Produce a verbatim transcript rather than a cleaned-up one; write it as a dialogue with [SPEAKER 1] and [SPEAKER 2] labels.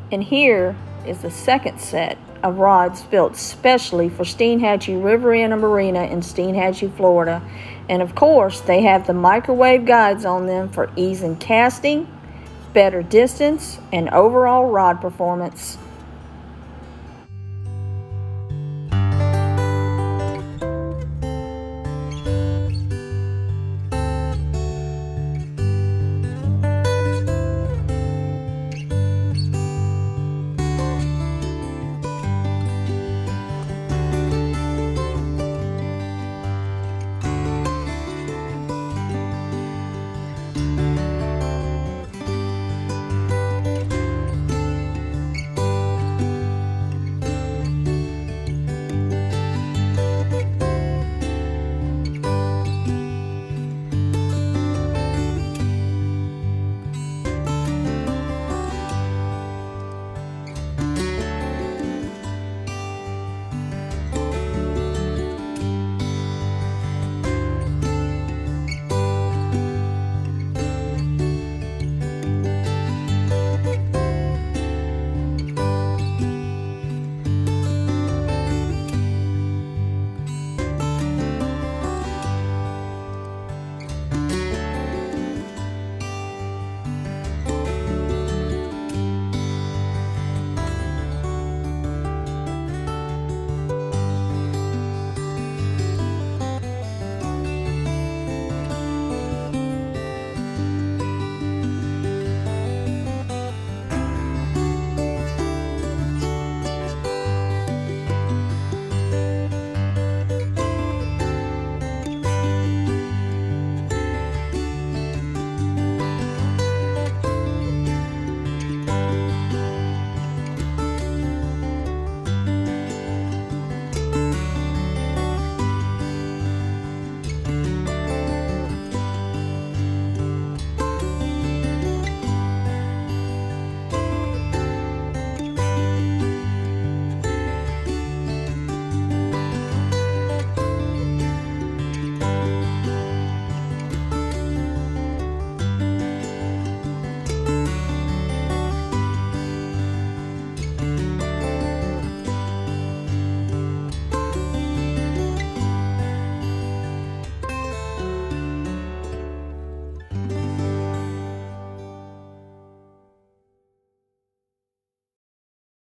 [SPEAKER 1] And here is the second set of rods built specially for Steinhatchee River Inn Marina in Steinhatchee, Florida. And of course, they have the microwave guides on them for ease in casting, better distance, and overall rod performance.